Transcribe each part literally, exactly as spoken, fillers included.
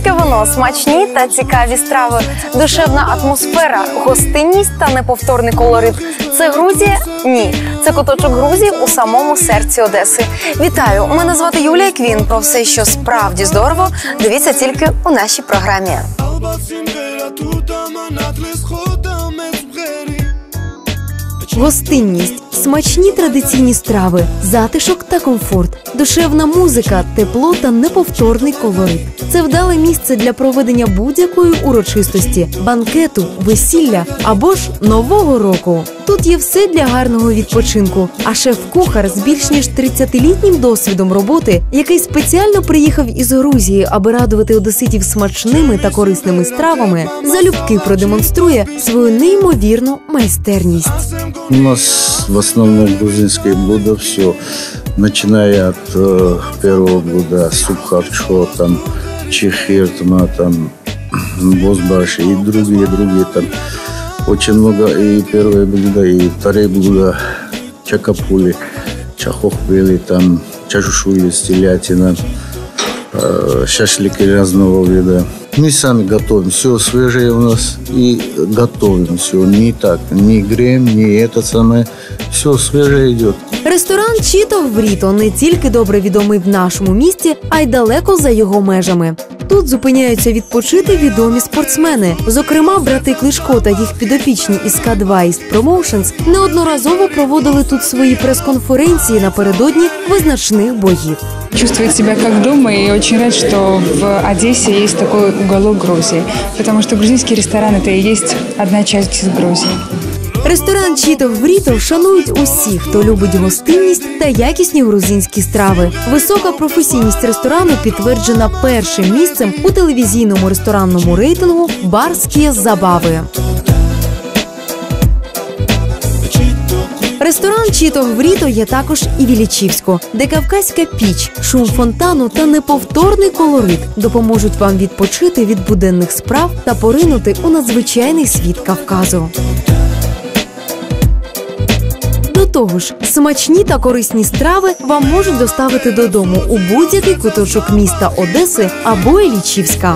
Ілічівське вино, смачні та цікаві страви, душевна атмосфера, гостинність та неповторний колорит. Це Грузія? Ні. Це куточок Грузії у самому серці Одеси. Вітаю! Мене звати Юлія Квін. Про все, що справді здорово, дивіться тільки у нашій програмі. Гостинність, смачні традиційні страви, затишок та комфорт, душевна музика, тепло та неповторний колорит. Це вдале місце для проведення будь-якої урочистості, банкету, весілля або ж Нового року. Тут є все для гарного відпочинку, а шеф-кухар з більш ніж тридцятилітнім досвідом роботи, який спеціально приїхав із Грузії, аби радувати одеситів смачними та корисними стравами, залюбки продемонструє свою неймовірну майстерність. У нас в основном грузинские блюда, все, начиная от э, первого блюда, суп харчо, там, чехиртма, там, бозбаш и другие, другие, там, очень много, и первые блюда, и вторые блюда, чакапули, чахохвели, там, чашушуи, телятина, э, шашлыки разного вида. Мы сами готовим, все свежее у нас и готовим все, не так, не греем, не это самое, все свежее идет. Ресторан Чіто Гвріто не тільки добре відомий в нашому місті, а й далеко за його межами. Тут зупиняються відпочити відомі спортсмени. Зокрема, брати Клишко та їх підопічні із К два East Promotions неодноразово проводили тут свої прес-конференції напередодні визначних боїв. Чувствует себя как дома и очень рад, что в Одессе есть такой уголок Грузии, потому что грузинский ресторан – это и есть одна часть из Грузии. Ресторан Чіто Гвріто шанують усі, хто любить гостинність та якісні грузинські страви. Висока професійність ресторану підтверджена першим місцем у телевізійному ресторанному рейтингу «Барські забави». Ресторан Чіто Гвріто є також і в Ілічівську, де кавказька піч, шум фонтану та неповторний колорит допоможуть вам відпочити від буденних справ та поринути у надзвичайний світ Кавказу. До того ж, смачні та корисні страви вам можуть доставити додому у будь-який куточок міста Одеси або Ілічівська.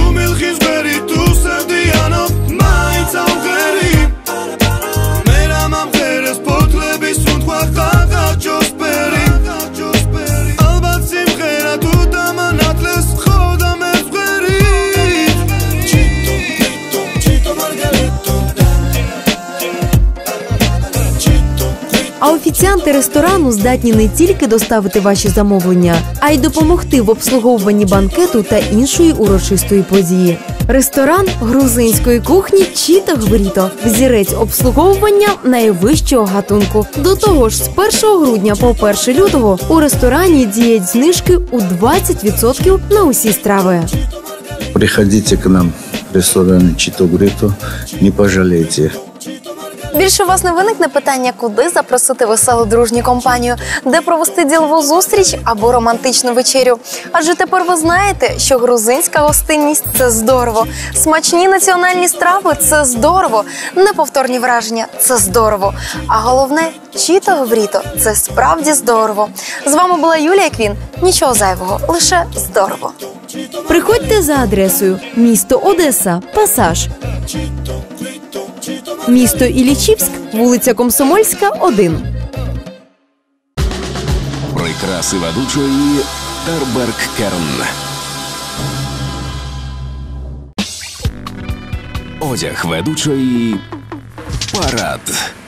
А офіціанти ресторану здатні не тільки доставити ваші замовлення, а й допомогти в обслуговуванні банкету та іншої урочистої події. Ресторан грузинської кухні Чіто Гвріто – взірець обслуговування найвищого гатунку. До того ж, з першого грудня по перше лютого у ресторані діють знижки у двадцять відсотків на усі страви. Приходите к нам в ресторан Чіто Гвріто, не пожалейте. Більше у вас не виникне питання, куди запросити веселу дружню компанію, де провести ділову зустріч або романтичну вечерю. Адже тепер ви знаєте, що грузинська гостинність – це здорово, смачні національні страви – це здорово, неповторні враження – це здорово. А головне – Чіто Гвріто – це справді здорово. З вами була Юлія Квін. Нічого зайвого, лише здорово. Приходьте за адресою: місто Одеса, Пасаж. Місто Ілічівськ, вулиця Комсомольська, один. Прикраси ведучої Терберг Керн. Одяг ведучої Парад.